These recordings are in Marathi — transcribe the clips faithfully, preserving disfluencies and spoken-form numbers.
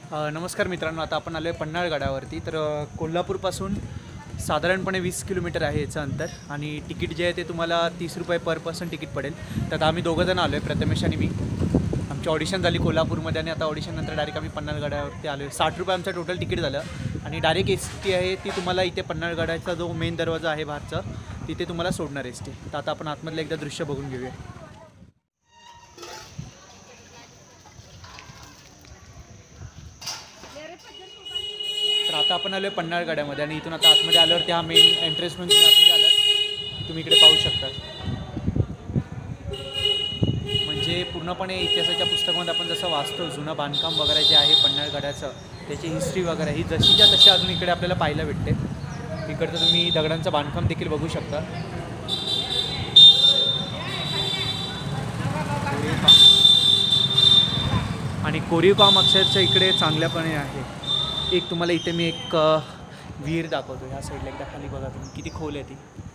अ, नमस्कार मित्रांनो, आता आपण आलो आहे पन्हाळगडावरती. तर अ, कोल्हापूरपासून साधारणपणे वीस किलोमीटर आहे याचं अंतर आणि तिकीट जे आहे ते तुम्हाला तीस रुपये पर पर्सन तिकीट पडेल. तर आता आम्ही दोघंजण आलो आहे, प्रथमेश आणि मी. आमची ऑडिशन झाली कोल्हापूरमध्ये आणि आता ऑडिशननंतर डायरेक्ट आम्ही पन्हाळगडावरती आलो आहे. साठ रुपये आमचं टोटल तिकीट झालं आणि डायरेक्ट एस टी आहे ती तुम्हाला इथे पन्हाळगडाचा जो मेन दरवाजा आहे बाहेरचा तिथे तुम्हाला सोडणार एस टी. तर आता आपण आतमधलं एकदा दृश्य बघून घेऊया. तर आता आपण आलो आहे पन्हाळगडामध्ये आणि इथून आता आतमध्ये आल्यावरती हा मेन एंट्रन्स म्हणून तुम्ही आतमध्ये आलात तुम्ही इकडे पाहू शकता. म्हणजे पूर्णपणे इतिहासाच्या पुस्तकामध्ये आपण जसं वाचतो जुनं बांधकाम वगैरे जे आहे पन्हाळगडाचं त्याची हिस्ट्री वगैरे ही जशीच्या तशी अजून इकडे आपल्याला पाहायला भेटते. इकडचं तुम्ही दगडांचं बांधकाम देखील बघू शकता. आणि कोरीव काम अक्षरशः इकडे चांगल्यापणे आहे. एक तुम्हाला इथे मी एक विहीर दाखवतो. ह्या साईडला एकदा खाली बघा तुम्ही किती खोल आहे ती.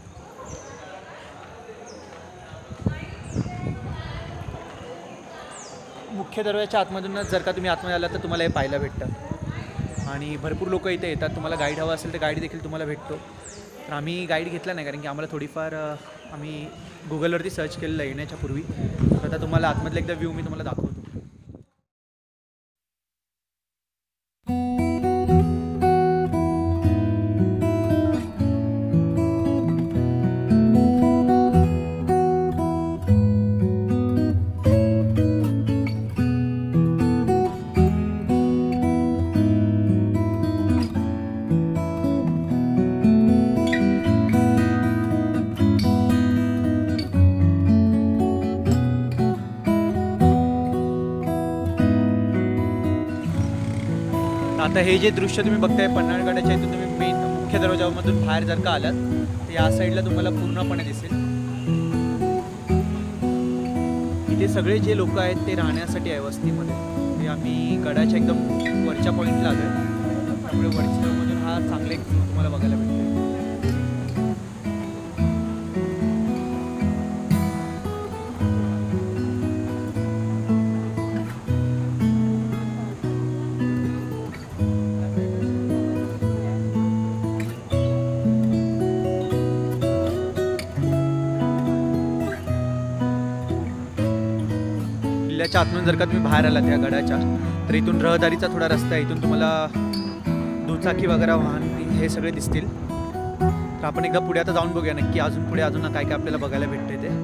मुख्य दरवाजाच्या आतमधूनच जर का तुम्ही आतमध्ये आलात तर तुम्हाला हे पाहायला भेटतं आणि भरपूर लोक इथे येतात. तुम्हाला गाईड हवा असेल तर गाईड देखील तुम्हाला भेटतो. तर आम्ही गाईड घेतला नाही कारण की आम्हाला थोडीफार आम्ही गुगलवरती सर्च केलेलं आहे येण्याच्या पूर्वी. तर आता तुम्हाला आतमधलं एकदा व्ह्यू मी तुम्हाला दाखवतो. आता हे जे दृश्य तुम्ही बघताय पन्हाळगडाच्या इथून तुम्ही मेन मुख्य दरवाजामधून बाहेर जर का आलात तर या साईडला तुम्हाला पूर्णपणे दिसेल. इथे सगळे जे लोक आहेत ते राहण्यासाठी आहे वस्तीमध्ये. ते आम्ही गडाच्या एकदम वरच्या पॉईंटला आलो आहे त्यामुळे वरच्या मधून हा चांगले तुम्हाला बघायला भेटतो. किल्ल्याच्या आतून जर का तुम्ही बाहेर आलात त्या गडाच्या तर इथून रहदारीचा थोडा रस्ता आहे. इथून तुम्हाला दुचाकी वगैरे वाहन हे सगळे दिसतील. तर आपण एकदा पुढे आता जाऊन बघूया नक्की अजून पुढे अजून काय काय आपल्याला बघायला भेटते ते.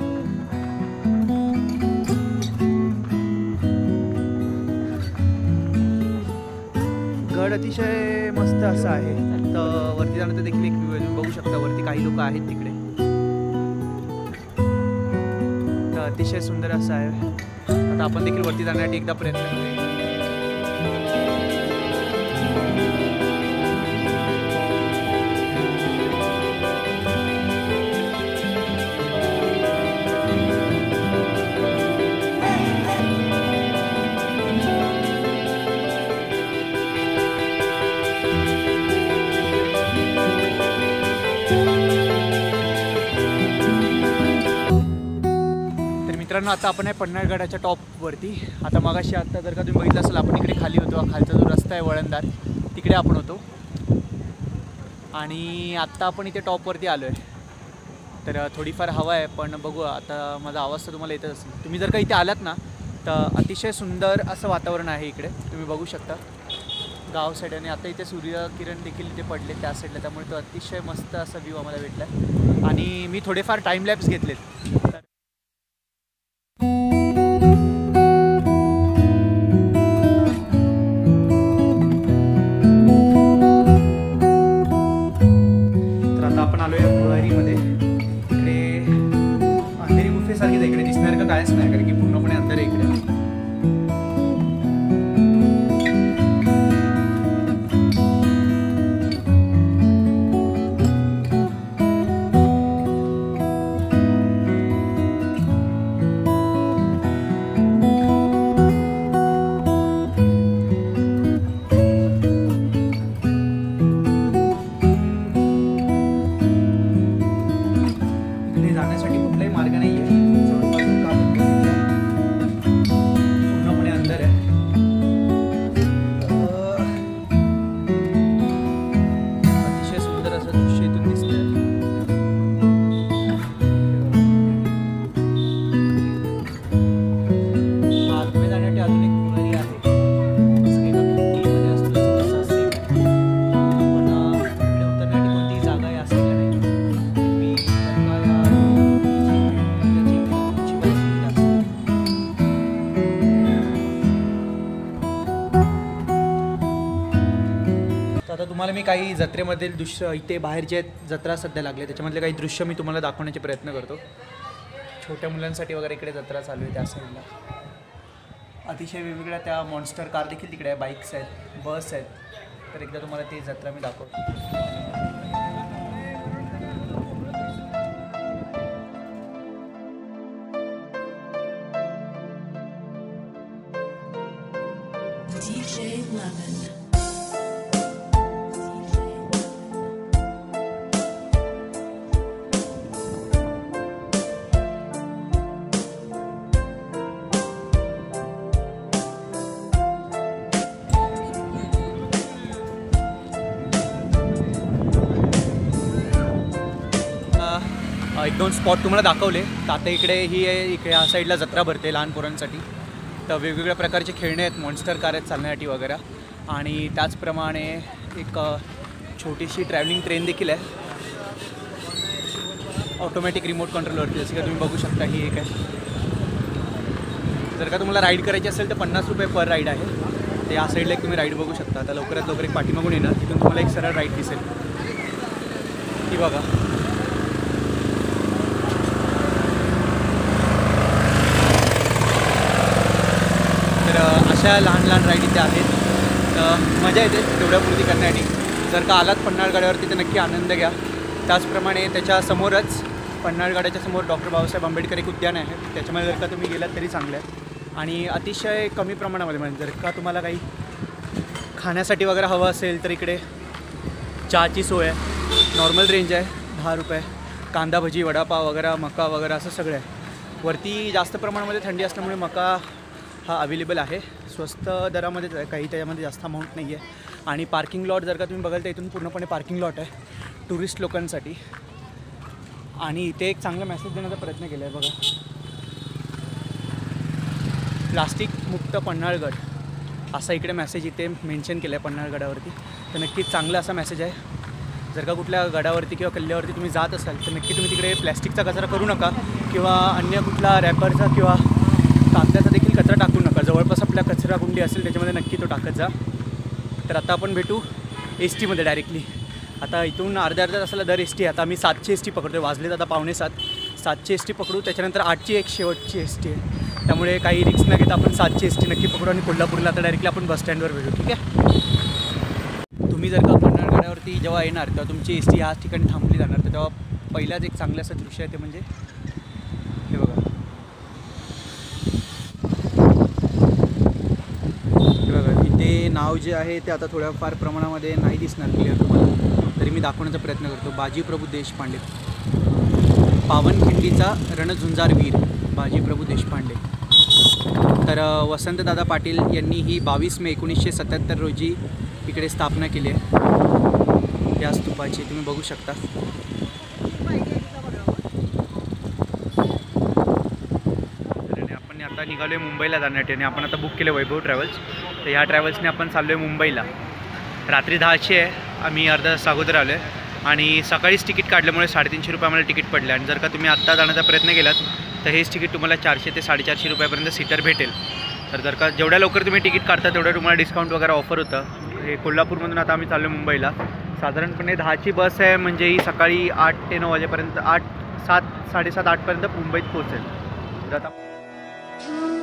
गड अतिशय मस्त असा आहे. तर वरती जाण्याचा देखील एक व्ह्यू आहे. तुम्ही बघू शकता वरती काही लोक आहेत तिकडे. तर अतिशय सुंदर असं आहे. आता आपण देखील वरती जाण्यासाठी एकदा प्रयत्न करूया. मित्रांनो आता आपण आहे पन्हाळगडाच्या टॉपवरती. आता मगाशी आत्ता जर का तुम्ही बघितलं असेल आपण इकडे खाली होतो. खालचा जो रस्ता आहे वळणदार तिकडे आपण होतो आणि आत्ता आपण इथे टॉपवरती आलो आहे. तर थोडीफार हवा आहे पण बघू आता माझा आवाज तर तुम्हाला येतच असेल. तुम्ही जर का इथे आलात ना तर अतिशय सुंदर असं वातावरण आहे इकडे. तुम्ही बघू शकता गाव साईड आणि आता इथे सूर्यकिरण देखील इथे पडले त्या साईडला त्यामुळे तो अतिशय मस्त असा व्ह्यू आम्हाला भेटला आहे. आणि मी थोडेफार टाईम लॅप्स घेतलेत. आपण आलो आहे भुयारीमध्ये. इकडे अंधेरी गुफेसारखीच इकडे दिसणार का कायच नाही कारण की पूर्णपणे अंधार आहे इकडे. मी काही जत्रेमधील दृश्य इथे बाहेर जे जत्रा सध्या लागले त्याच्यामधले काही दृश्य मी तुम्हाला दाखवण्याचे प्रयत्न करतो. छोट्या मुलांसाठी वगैरे इकडे जत्रा चालू आहे त्या साईडला. अतिशय वेगवेगळ्या त्या मॉन्स्टर कार देखील तिकडे आहे, बाईक्स आहेत, बस आहेत. तर एकदा तुम्हाला ती जत्रा मी दाखवतो. D J Lemon. एक दोन स्पॉट तुम्हाला दाखवले. तर आता इकडे ही आहे, इकडे ह्या साईडला जत्रा भरते लहान पोरांसाठी. तर वेगवेगळ्या प्रकारचे खेळणे आहेत, मॉन्स्टर कार आहेत चालण्यासाठी वगैरे. आणि त्याचप्रमाणे एक छोटीशी ट्रॅव्हलिंग ट्रेन देखील आहे ऑटोमॅटिक रिमोट कंट्रोलवरती, जसं का तुम्ही बघू शकता. ही एक आहे. जर का तुम्हाला राईड करायची असेल तर पन्नास रुपये पर राईड आहे. ते या साईडला एक तुम्ही राईड बघू शकता. आता लवकरात लवकर एक पाठीमागून येणार, तिथून तुम्हाला एक सरळ राईड दिसेल. ती बघा. अशा लहान लहान राईड इथे आहेत. मजा येते तेवढ्यापुरती करण्यासाठी. जर का आलात पन्हाळगडावरती तर नक्की आनंद घ्या. त्याचप्रमाणे त्याच्यासमोरच पन्हाळगडाच्या समोर डॉक्टर बाबासाहेब आंबेडकर एक उद्यान आहे. त्याच्यामध्ये जर का तुम्ही गेलात तरी चांगलं आहे. आणि अतिशय कमी प्रमाणामध्ये, म्हणजे जर का तुम्हाला काही खाण्यासाठी वगैरे हवं असेल तर इकडे चहाची सोय आहे. नॉर्मल रेंज आहे दहा रुपये. कांदा भजी, वडापाव वगैरे, मका वगैरे असं सगळं आहे. वरती जास्त प्रमाणामध्ये थंडी असल्यामुळे मका हा अवेलेबल आहे. स्वस्त दरामध्येच आहे, काही त्याच्यामध्ये जास्त अमाऊंट नाही आहे. आणि पार्किंग लॉट जर का तुम्ही बघाल तर इथून पूर्णपणे पार्किंग लॉट आहे टुरिस्ट लोकांसाठी. आणि इथे एक चांगला मेसेज देण्याचा प्रयत्न केला आहे बघा. प्लास्टिक मुक्त पन्हाळगड असा इकडे मेसेज इथे मेन्शन केलं आहे पन्हाळगडावरती. तर नक्कीच चांगला असा मेसेज आहे. जर का कुठल्या गडावरती किंवा किल्ल्यावरती तुम्ही जात असाल तर नक्की तुम्ही तिकडे प्लॅस्टिकचा कचरा करू नका, किंवा अन्य कुठला रॅपरचा किंवा कागदाचा देखील कचरा टाकू नका. जवळपास आपल्या कचरा कुंडी असेल त्याच्यामध्ये नक्की तो टाकत जा. तर आता आपण भेटू एस टीमध्ये डायरेक्टली. आता इथून अर्ध्या अर्ध्या तासाला दर एस टी. आता आम्ही सातची एस टी पकडतो. वाजलेत आता पावणे सात. सातची एस टी पकडू. त्याच्यानंतर आठची एक शेवटची एस टी आहे. त्यामुळे काही रिक्स न घेता आपण सातची एस टी नक्की पकडू आणि कोल्हापूरला आता डायरेक्टली आपण बसस्टँडवर भेटू. ठीक आहे. तुम्ही जर का पन्हाळगडावरती जेव्हा येणार तेव्हा तुमची एस टी ह्याच ठिकाणी थांबली जाणार. तर तेव्हा पहिलाच एक चांगलं असं दृश्य आहे ते म्हणजे हे बघा. इथे नाव जे आहे ते आता थोड्याफार प्रमाणामध्ये नाही दिसणार क्लिअर तुम्हाला, तरी मी दाखवण्याचा प्रयत्न करतो. बाजीप्रभू देशपांडे, पावनखिंडीचा रणझुंजार वीर बाजीप्रभू देशपांडे. तर वसंतदादा पाटील यांनी ही बावीस मे एकोणीसशे सत्याहत्तर रोजी इकडे स्थापना केली आहे या स्तूपाची. तुम्ही बघू शकता. आपण आता निघालो आहे मुंबईला जाण्यासाठी आणि आपण आता बुक केलं वैभव ट्रॅव्हल्स. तर ह्या ट्रॅव्हल्सने आपण चाललो आहे मुंबईला. रात्री दहाची आहे. आम्ही अर्धा तास अगोदर आलो आहे आणि सकाळीच तिकीट काढल्यामुळे साडेतीनशे रुपये आम्हाला तिकीट पडले. आणि जर का तुम्ही आत्ता जाण्याचा प्रयत्न केलात तर हेच तिकीट तुम्हाला चारशे ते साडेचारशे रुपयापर्यंत सीटर भेटेल. तर जर का जेवढ्या लवकर तुम्ही तिकीट काढता तेवढं तुम्हाला डिस्काउंट वगैरे ऑफर होतं. हे कोल्हापूरमधून आता आम्ही चाललो मुंबईला. साधारणपणे दहाची बस आहे, म्हणजे ही सकाळी आठ ते नऊ वाजेपर्यंत, आठ सात साडेसात आठपर्यंत मुंबईत पोहोचेल. तर आता